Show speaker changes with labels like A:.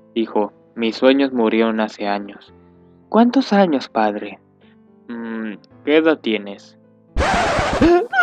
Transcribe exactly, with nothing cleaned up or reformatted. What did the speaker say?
A: Dijo, mis sueños murieron hace años. ¿Cuántos años, padre? Mm, ¿qué edad tienes?